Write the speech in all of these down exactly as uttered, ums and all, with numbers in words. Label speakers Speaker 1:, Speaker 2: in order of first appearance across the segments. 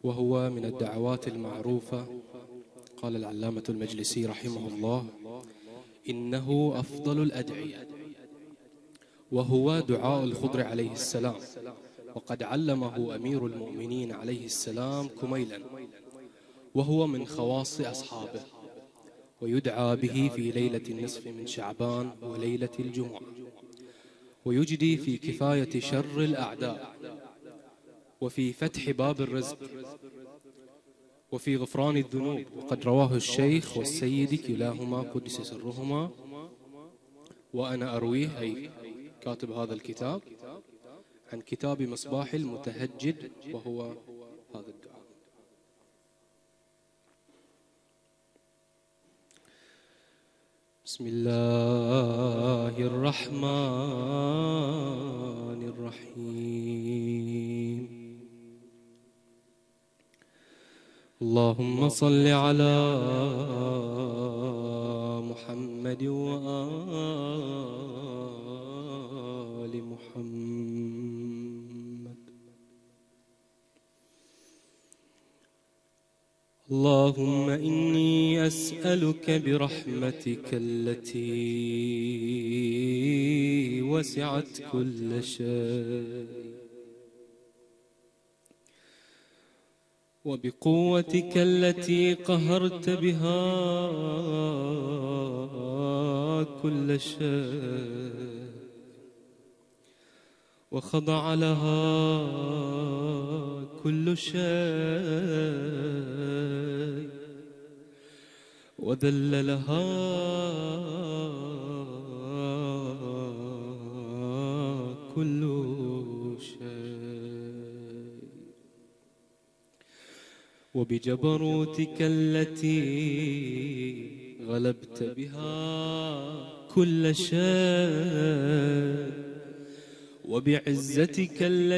Speaker 1: وهو من الدعوات المعروفة. قال العلامة المجلسي رحمه الله: إنه أفضل الأدعية، وهو دعاء الخضر عليه السلام، وقد علمه أمير المؤمنين عليه السلام كميلا، وهو من خواص أصحابه، ويدعى به في ليلة النصف من شعبان وليلة الجمعة، ويجدي في كفاية شر الأعداء، وفي فتح باب الرزق، وفي غفران الذنوب. وقد رواه الشيخ والسيد كلاهما قدس سرهما، وأنا أرويه، أي كاتب هذا الكتاب، عن كتاب مصباح المتهجد، وهو هذا الدعاء. بسم الله الرحمن الرحيم. اللهم صل على محمد وآل محمد. اللهم إني أسألك برحمتك التي وسعت كل شيء، وبقوتك التي قهرت بها كل شيء، وخضع لها كل شيء، وذل لها كل شيء، وبجبروتك التي غلبت بها كل شيء، وبعزتك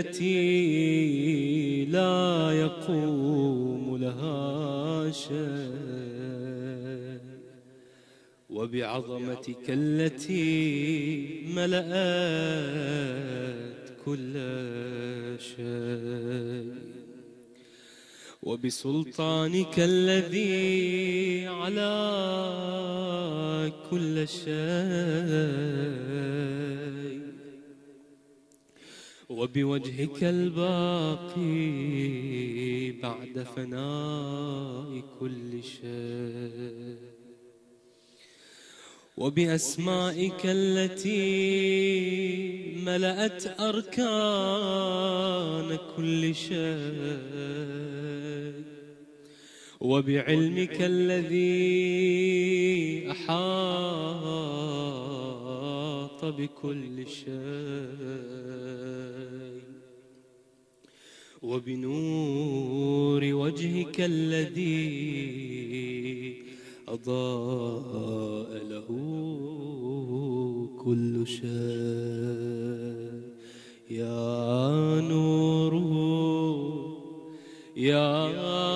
Speaker 1: التي لا يقوم لها شيء، وبعظمتك التي ملأت كل شيء، وبسلطانك الذي على كل شيء، وبوجهك الباقي بعد فناء كل شيء، وبأسمائك التي ملأت أركان كل شيء، وبعلمك الذي أحاط بكل شيء، وبنور وجهك الذي أضاء له كل شيء. يا نور يا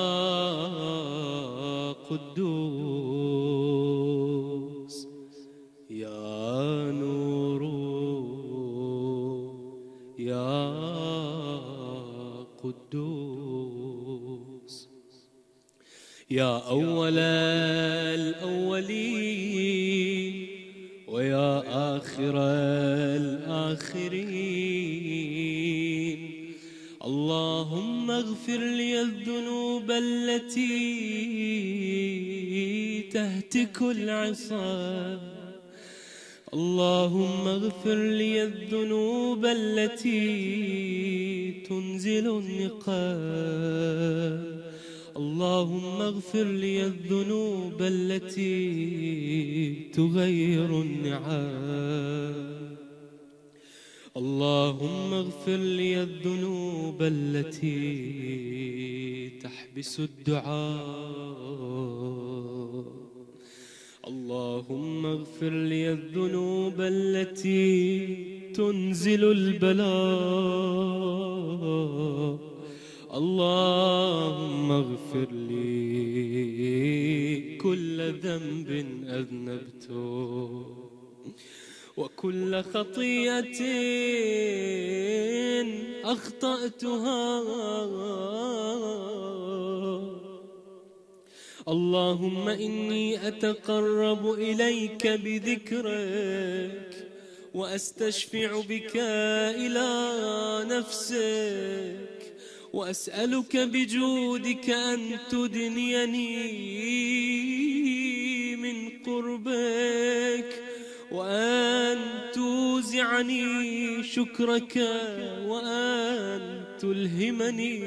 Speaker 1: قدوس، يا نور يا قدوس، يا أول الأولين ويا آخر الآخرين. اللهم اغفر لي الذنوب التي تهتك العصا، اللهم اغفر لي الذنوب التي تنزل النقام، اللهم اغفر لي الذنوب التي تغير النعام، اللهم اغفر لي الذنوب التي تحبس الدعاء، اللهم اغفر لي الذنوب التي تنزل البلاء، اللهم اغفر لي كل ذنب أذنبته، وكل خطيئة أخطأتها،
Speaker 2: اللهم إني أتقرب إليك بذكرك وأستشفع بك إلى نفسك، وأسألك بجودك أن تدنيني من قربك، وأن توزعني شكرك، وأن تلهمني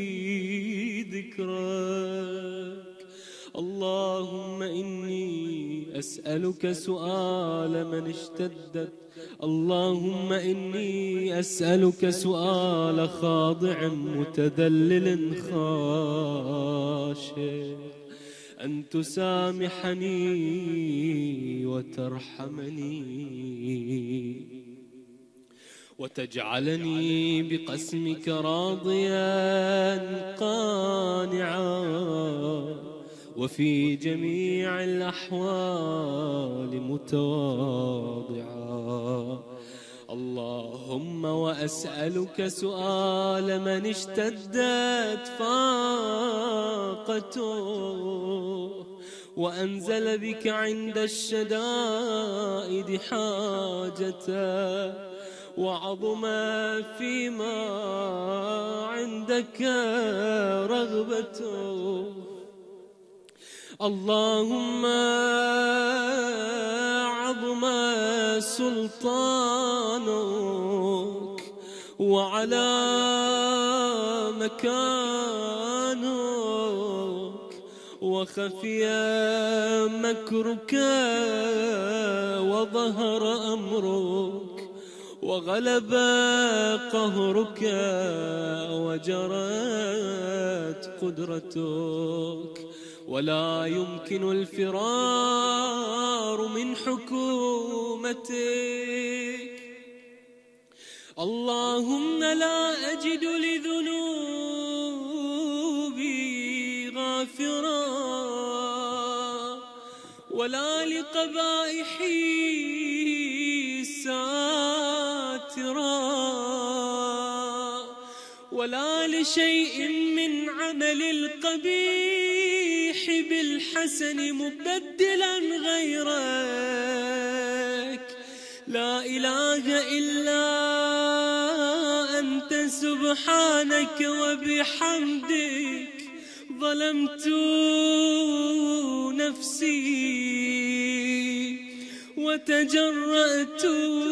Speaker 2: ذكرك. اللهم إني أسألك سؤال من اشتدت اللهم إني أسألك سؤال خاضع متذلل خاشع، أن تسامحني وترحمني وتجعلني بقسمك راضيا قانعا، وفي جميع الأحوال متواضعا. اللهم وأسألك سؤال من اشتدت فاقته وأنزل بك عند الشدائد حاجته، وعظم فيما عندك رغبته. اللهم عظم سلطانك وعلى مكانك، وخفي مكرك وظهر أمرك، وغلب قهرك وجرت قدرتك، ولا يمكن الفرار من حكومتك. اللهم لا أجد لذنوبي غافرا ولا لقبائحي ساترا ولا لشيء من عمل القبيح بالحسن مبدلا غيرك. لا إله إلا أنت سبحانك وبحمدك ظلمت نفسي وتجرأت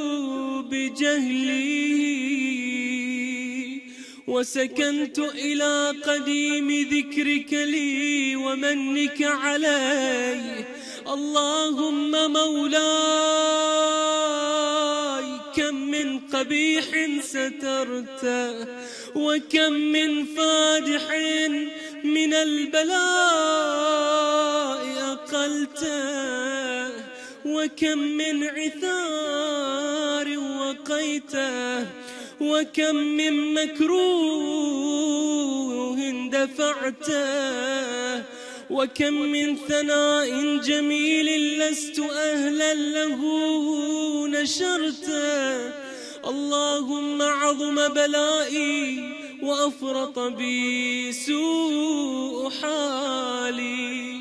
Speaker 2: بجهلي وسكنت إلى قديم ذكرك لي ومنك علي. اللهم مولاي كم من قبيح سترته، وكم من فادح من البلاء أقلته، وكم من عثار وقيته، وكم من مكروه دفعته، وكم من ثناء جميل لست أهلا له نشرته. اللهم عظم بلائي وأفرط بي سوء حالي،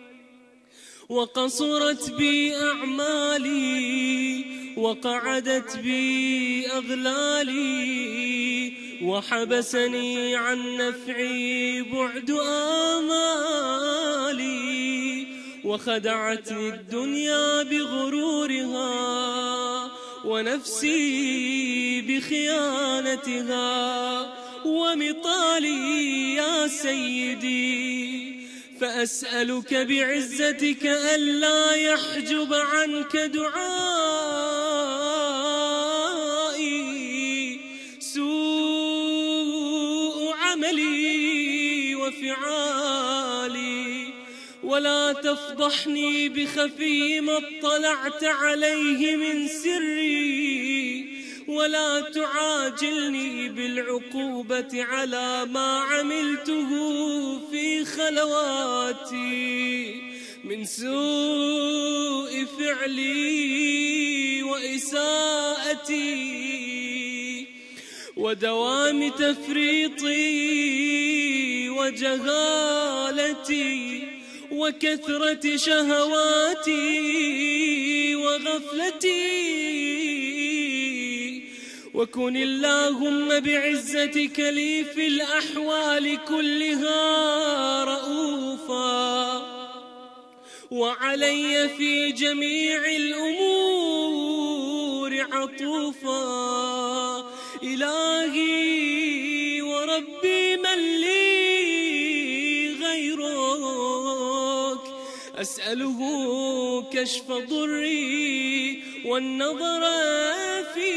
Speaker 2: وقصرت بي أعمالي، وقعدت بي أغلالي، وحبسني عن نفعي بعد آمالي، وخدعتني الدنيا بغرورها ونفسي بخيانتها ومطالي يا سيدي. فأسألك بعزتك ألا يحجب عنك دعائي سوء عملي وفعالي، ولا تفضحني بخفي ما اطلعت عليه من سري، ولا تعاجلني بالعقوبة على ما عملته في خلواتي من سوء فعلي وإساءتي ودوام تفريطي وجهالتي وكثرة شهواتي وغفلتي، وكن اللهم بعزتك لي في الأحوال كلها رؤوفا، وعلي في جميع الأمور عطوفا. إلهي وربي من لي غيرك، أسأله كشف ضري والنظر في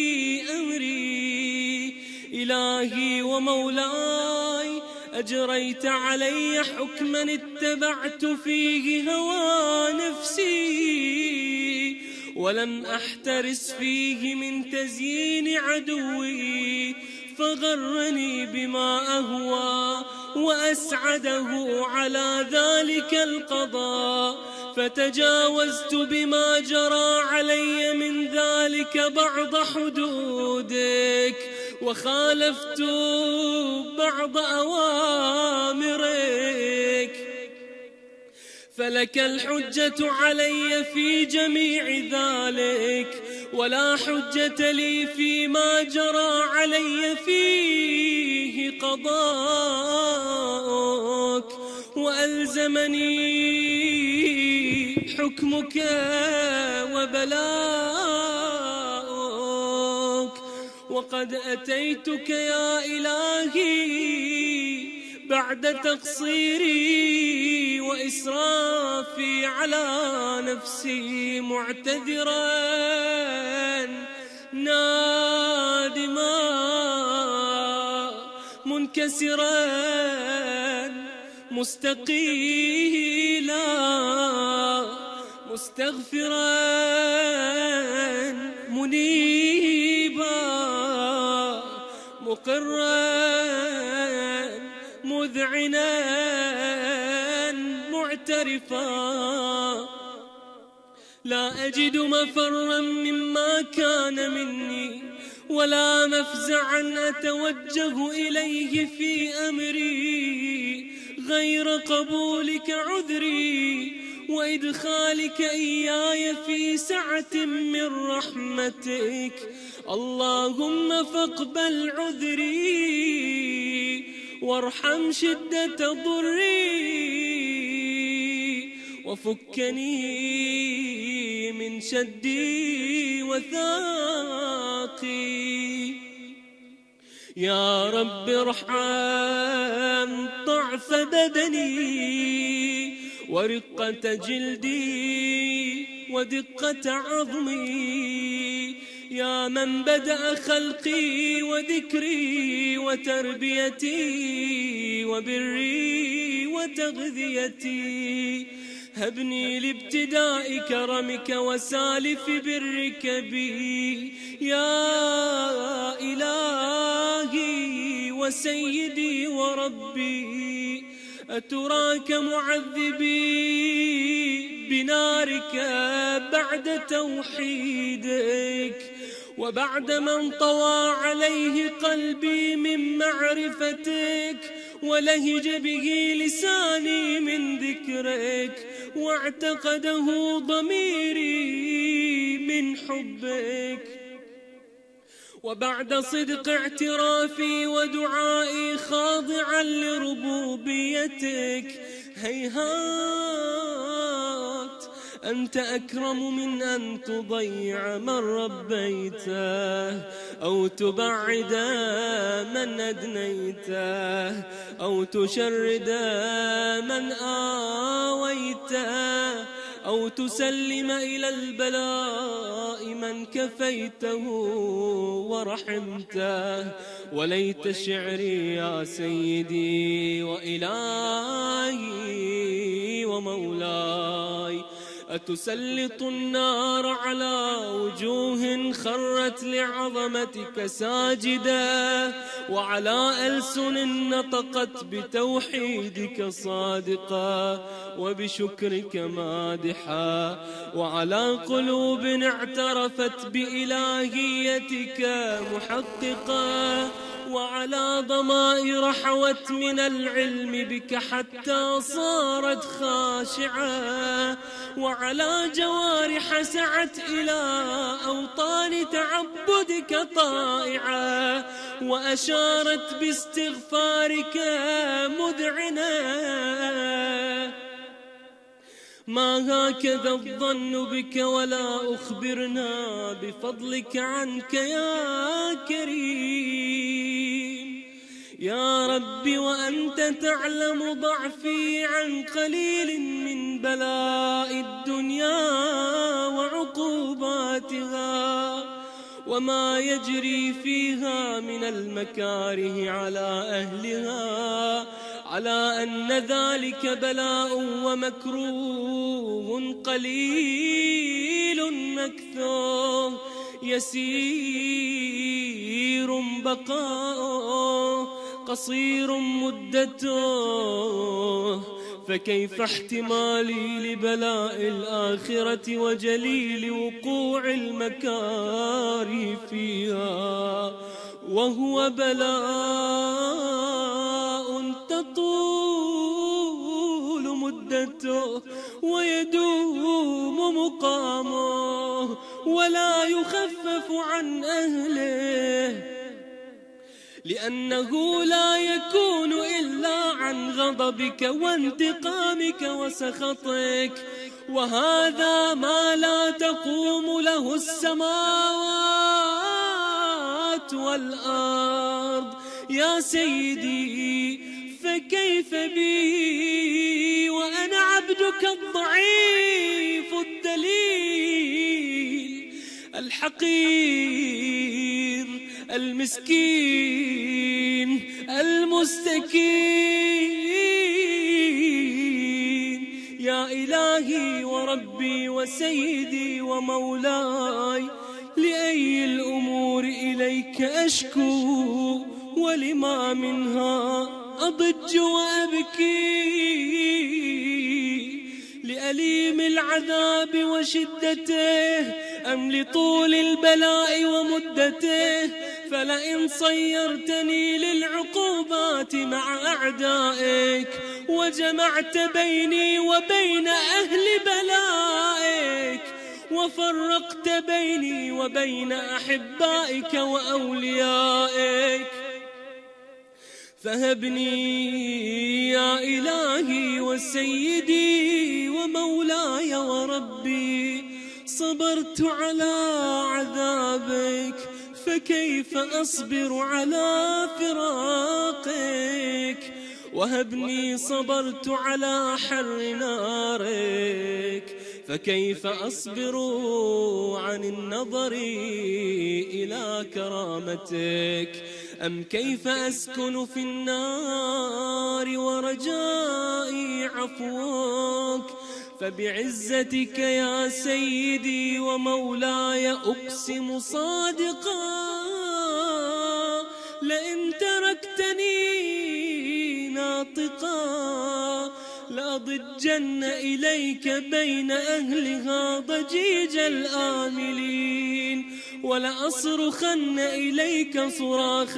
Speaker 2: أمري. إلهي ومولاي أجريت علي حكما اتبعت فيه هوى نفسي، ولم أحترس فيه من تزيين عدوي، فغرني بما أهوى وأسعده على ذلك القضاء. فتجاوزت بما جرى علي من ذلك بعض حدودك، وخالفت بعض أوامرك، فلك الحجة علي في جميع ذلك، ولا حجة لي فيما جرى علي فيه قضاءك. وألزمني حكمك وبلاؤك، وقد أتيتك يا إلهي بعد تقصيري وإسرافي على نفسي، معتذرا نادما منكسرا مستقيلا مستغفرا منيبا مقرا مذعنا معترفا. لا أجد مفرا مما كان مني، ولا مفزعا أتوجه إليه في أمري، غير قبولك عذري وإدخالك إياي في سعة من رحمتك. اللهم فاقبل عذري وارحم شدة ضري، وفكني من شدي وثاقي. يا رب ارحم ضعف بدني ورقة جلدي ودقة عظمي، يا من بدأ خلقي وذكري وتربيتي وبري وتغذيتي. هبني لابتداء كرمك وسالف برك بي، يا إلهي وسيدي وربي. أتراك معذبي بنارك بعد توحيدك، وبعد من طوى عليه قلبي من معرفتك، ولهج به لساني من ذكرك، واعتقده ضميري من حبك. وبعد صدق اعترافي ودعائي خاضعا لربوبيتك، هيهات أنت أكرم من أن تضيع من ربيته، أو تبعد من أدنيته، أو تشرد من آويته، أو تسلم إلى البلاء من كفيته ورحمته. وليت شعري يا سيدي وإلهي ومولاي، أتسلط النار على وجوه خرت لعظمتك ساجدة، وعلى ألسن نطقت بتوحيدك صادقة وبشكرك مادحة، وعلى قلوب اعترفت بإلهيتك محققة، وعلى ضمائر حوت من العلم بك حتى صارت خاشعة، وعلى جوارح سعت إلى أوطان تعبدك طائعة، وأشارت باستغفارك مذعنة. ما هكذا الظن بك ولا أخبرنا بفضلك عنك يا كريم. يا رب وأنت تعلم ضعفي عن قليل من بلاء الدنيا وعقوباتها، وما يجري فيها من المكاره على أهلها، على أن ذلك بلاء ومكروه قليل مكثور، يسير بقاؤه قصير مدته. فكيف احتمالي لبلاء الآخرة وجليل وقوع المكاره فيها، وهو بلاء تطول مدته ويدوم مقامه ولا يخفف عن أهله، لأنه لا يكون إلا عن غضبك وانتقامك وسخطك، وهذا ما لا تقوم له السماوات والأرض يا سيدي. فكيف بي وأنا عبدك الضعيف الدليل الحقير المسكين المستكين. يا إلهي وربي وسيدي ومولاي، لأي الأمور إليك أشكو، ولما منها أضج وأبكي؟ لأليم العذاب وشدته أم لطول البلاء ومدته؟ فلئن صيرتني للعقوبات مع أعدائك، وجمعت بيني وبين أهل بلائك، وفرقت بيني وبين أحبائك وأوليائك، فهبني يا إلهي وسيدي ومولاي وربي. صبرت على عذابك، فكيف أصبر على فراقك؟ وهبني صبرت على حر نارك، فكيف أصبر عن النظر إلى كرامتك؟ أم كيف أسكن في النار ورجائي عفوك؟ فبعزتك يا سيدي ومولاي أقسم صادقا، لئن تركتني ناطقا لأضجن إليك بين أهلها ضجيج الآملين، ولأصرخن إليك صراخ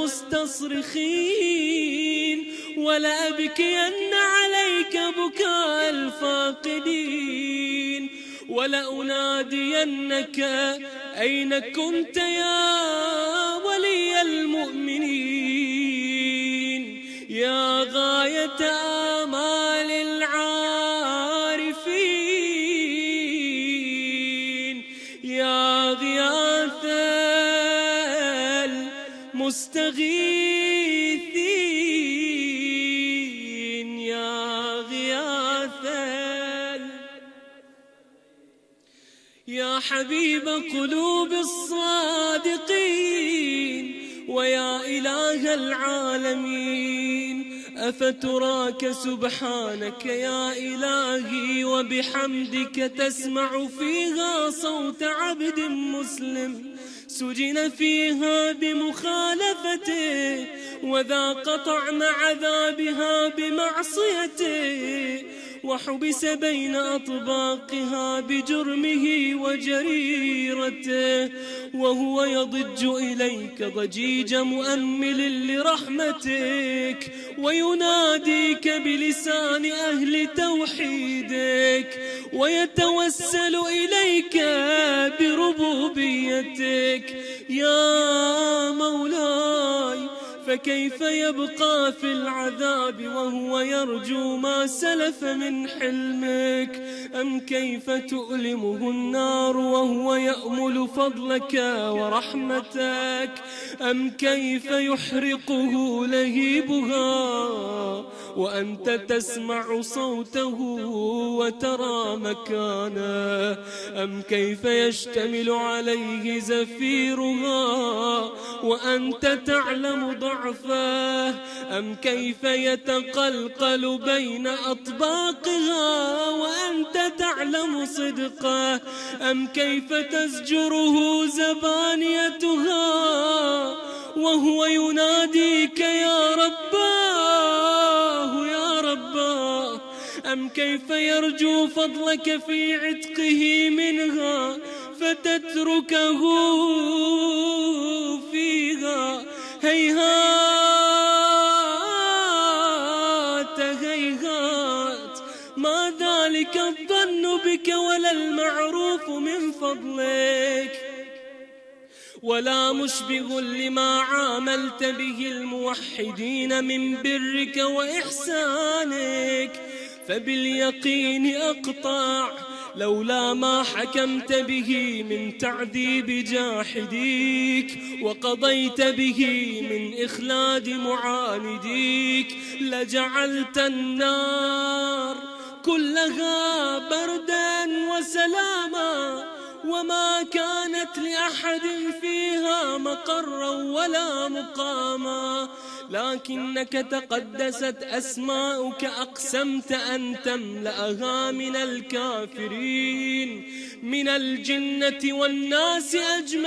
Speaker 2: المستصرخين، ولأبكين عليك بكاء الفاقدين، ولأنادينك أين كنت يا ولي المؤمنين؟ يا غاية آمال العارفين، يا غياث المستغيثين، يا غياث يا حبيب قلوب الصادقين، ويا إله العالمين. أفتراك سبحانك يا إلهي وبحمدك تسمع فيها صوت عبد مسلم سجن فيها بمخالفته، وذاق طعم عذابها بمعصيته، وحبس بين أطباقها بجرمه وجريرته، وهو يضج إليك ضجيج مؤمل لرحمتك، ويناديك بلسان أهل توحيدك، ويتوسل إليك بربوبيتك. يا مولاي، فكيف يبقى في العذاب وهو يرجو ما سلف من حلمك؟ أم كيف تؤلمه النار وهو يأمل فضلك ورحمتك؟ أم كيف يحرقه لهيبها وأنت تسمع صوته وترى مكانه؟ أم كيف يشتمل عليه زفيرها وأنت تعلم ضعفه؟ أم كيف يتقلقل بين أطباقها وأنت تعلم صدقه؟ أم كيف تزجره زبانيتها وهو يناديك يا رباه يا رباه؟ أم كيف يرجو فضلك في عتقه منها فتتركه فيها؟ هيهات هيهات، ما ذلك الظن بك ولا المعروف من فضلك، ولا مشبه لما عاملت به الموحدين من برك وإحسانك. فباليقين أقطع لولا ما حكمت به من تعذيب جاحديك وقضيت به من إخلاد معانديك لجعلت النار كلها بردا وسلاما، وما كانت لأحد فيها مقرا ولا مقاما. لكنك تقدست أسماؤك أقسمت أن تملأها من الكافرين من الجنة والناس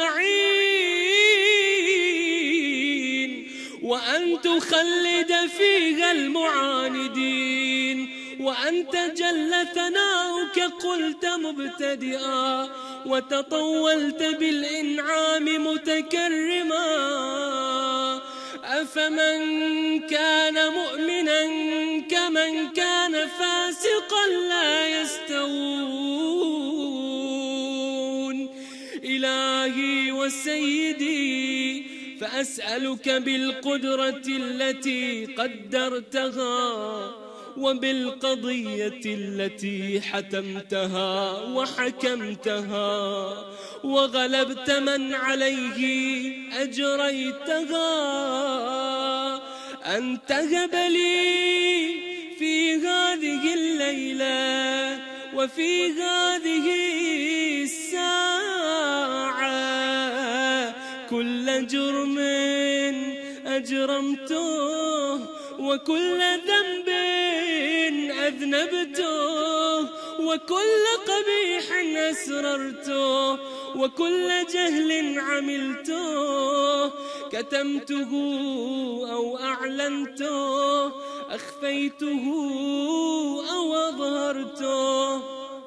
Speaker 2: أجمعين، وأن تخلد فيها المعاندين. وأنت جل ثناؤك قلت مبتدئا وتطولت بالإنعام متكرما. أفمن كان مؤمنا كمن كان فاسقا لا يستوون. إلهي وسيدي، فأسألك بالقدرة التي قدرتها وبالقضية التي حتمتها وحكمتها وغلبت من عليه أجريتها، أن تهب لي في هذه الليلة وفي هذه الساعة كل جرم أجرمته وكل ذنب أذنبته وكل قبيح أسررته وكل جهل عملته، كتمته أو أعلنته، أخفيته أو أظهرته،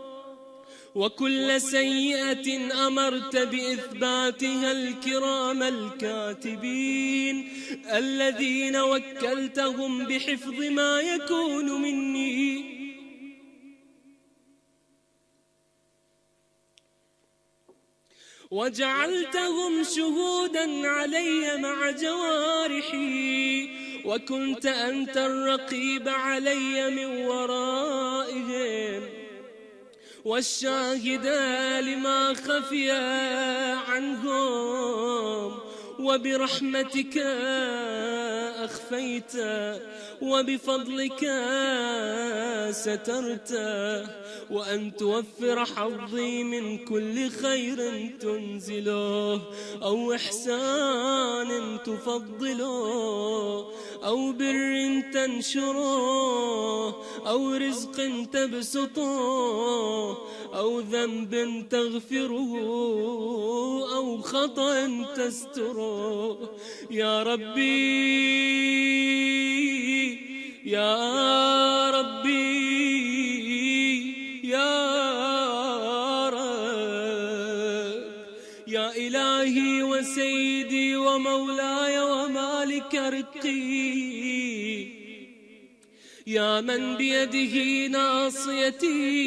Speaker 2: وكل سيئة أمرت بإثباتها الكرام الكاتبين الذين وكلتهم بحفظ ما يكون مني، وجعلتهم شهودا علي مع جوارحي، وكنت أنت الرقيب علي من ورائهم والشاهد لما خفي عنهم، وبرحمتك أخفيت وبفضلك سترت، وأن توفر حظي من كل خير تنزله أو إحسان تفضله أو بر تنشره أو رزق تبسطه أو ذنب تغفره أو خطأ تستره. يا ربي يا ربي ومولاي ومالك رقي، يا من بيده ناصيتي،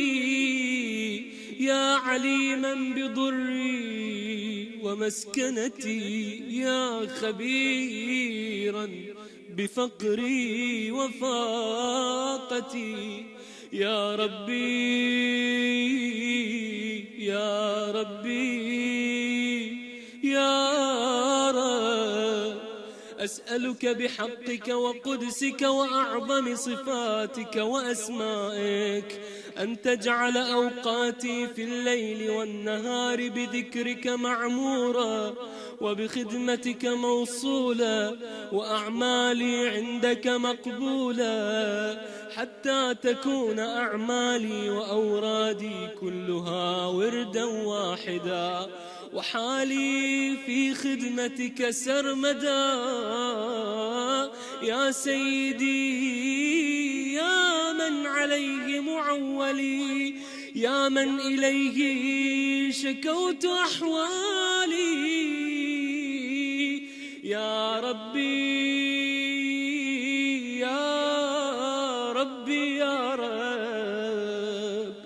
Speaker 2: يا عليما بضري ومسكنتي، يا خبيرا بفقري وفاقتي، يا ربي يا ربي يا رب، أسألك بحقك وقدسك وأعظم صفاتك وأسمائك أن تجعل أوقاتي في الليل والنهار بذكرك معمورة، وبخدمتك موصولة، وأعمالي عندك مقبولة، حتى تكون أعمالي وأورادي كلها وردا واحدا، وحالي في خدمتك سرمدا. يا سيدي يا من عليه معولي، يا من إليه شكوت أحوالي، يا ربي يا ربي يا رب،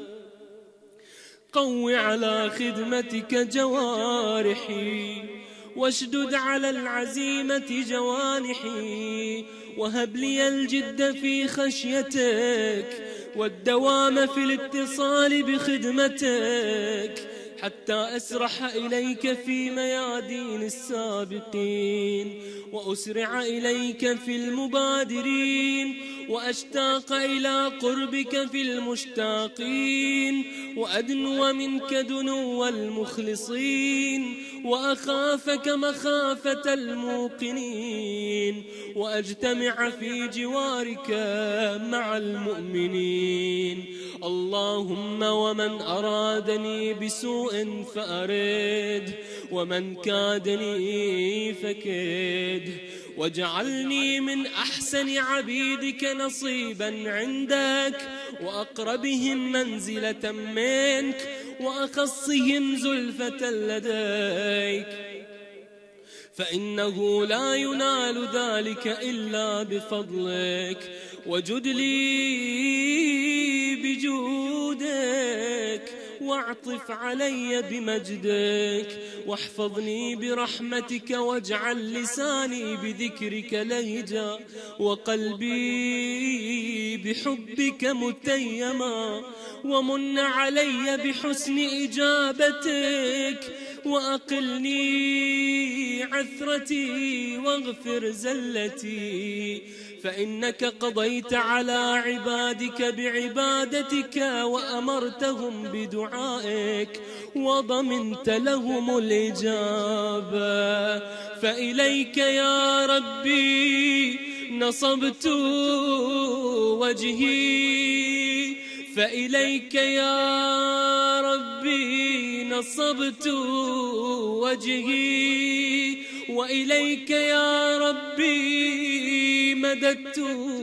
Speaker 2: قو على خدمتك جوارحي، واشدد على العزيمة جوانحي، وهب لي الجد في خشيتك والدوام في الاتصال بخدمتك، حتى أسرح إليك في ميادين السابقين، وأسرع إليك في المبادرين، وأشتاق إلى قربك في المشتاقين، وأدنو منك دنو المخلصين، وأخافك مخافة الموقنين، وأجتمع في جوارك مع المؤمنين. اللهم ومن أرادني بسوء فأرد، ومن كادني فكد، واجعلني من أحسن عبيدك نصيبا عندك، وأقربهم منزلة منك، وأخصهم زلفة لديك، فإنه لا ينال ذلك إلا بفضلك. وجد لي بجودك، واعطف علي بمجدك، واحفظني برحمتك، واجعل لساني بذكرك لهجا، وقلبي بحبك متيما، ومن علي بحسن إجابتك، وأقلني عثرتي واغفر زلتي، فإنك قضيت على عبادك بعبادتك، وأمرتهم بدعائك، وضمنت لهم الإجابة. فإليك يا ربي نصبت وجهي، فإليك يا ربي نصبت وجهي، وإليك يا ربي مددت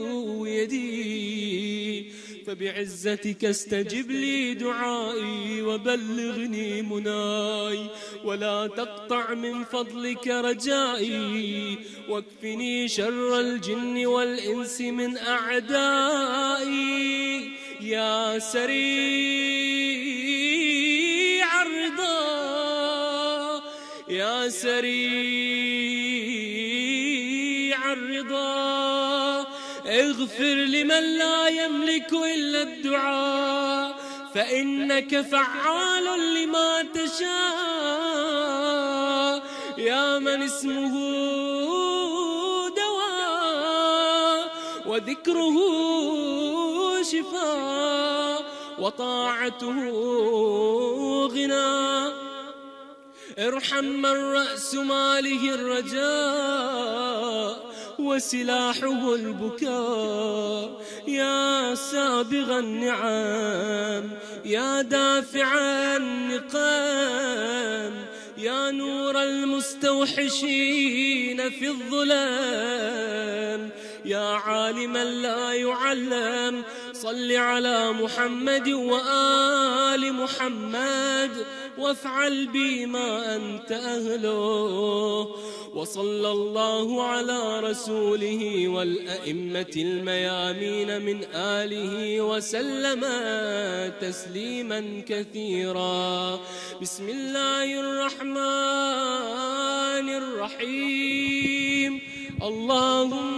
Speaker 2: يدي، فبعزتك استجب لي دعائي، وبلغني مناي، ولا تقطع من فضلك رجائي، واكفني شر الجن والإنس من أعدائي. يا سريع الرضا، يا سريع الرضا، اغفر لمن لا يملك إلا الدعاء، فإنك فعال لما تشاء. يا من اسمه دواء، وذكره شفاء، وطاعته غنى، ارحم من رأس ماله الرجاء، وسلاحه البكاء. يا سابغ النعم، يا دافع النقام، يا نور المستوحشين في الظلام، يا عالما لا يعلم، صل على محمد وآل محمد وافعل بي ما أنت أهله. وصلى الله على رسوله والأئمة الميامين من آله وسلم تسليما كثيرا. بسم الله الرحمن الرحيم. اللهم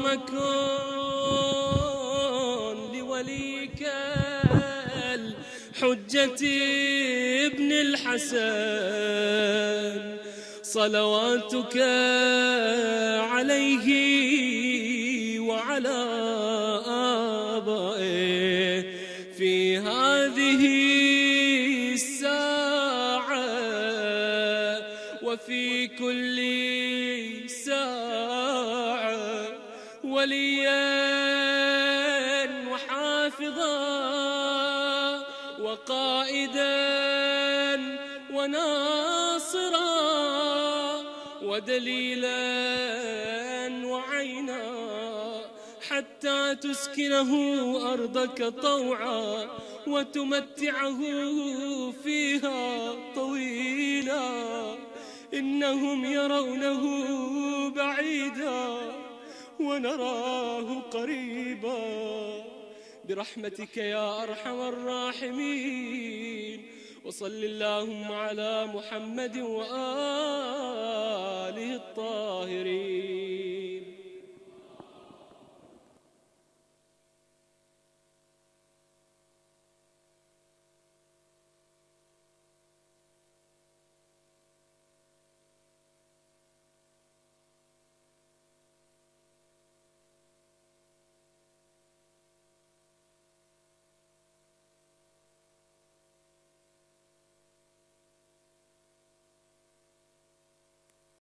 Speaker 2: كن لوليك الحجة ابن الحسن صلواتك عليه وعلى آبائه في هذه الساعة وفي كل ساعة وليا وحافظا وقائدا وناصرا ودليلا وعينا حتى تسكنه أرضك طوعا وتمتعه فيها طويلا. إنهم يرونه بعيدا ونراه قريبا برحمتك يا أرحم الراحمين. وصل اللهم على محمد وآله الطاهرين.